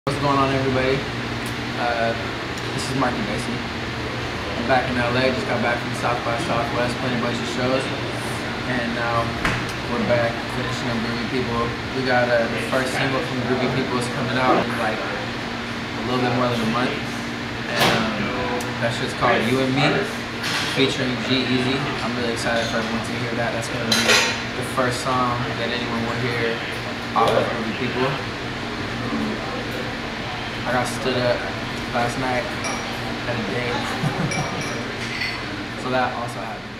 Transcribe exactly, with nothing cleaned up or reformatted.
What's going on, everybody? Uh, this is Marky Bassy. I'm back in L A, just got back from South by Southwest, playing a bunch of shows, and now we're back finishing up Groovy People. We got uh, the first single from Groovy People is coming out in like a little bit more than a month, and um, that shit's called You and Me, featuring G-Eazy. I'm really excited for everyone to hear that. That's going to be the first song that anyone will hear off of Groovy People. I got stood up last night at a game, so that also happened.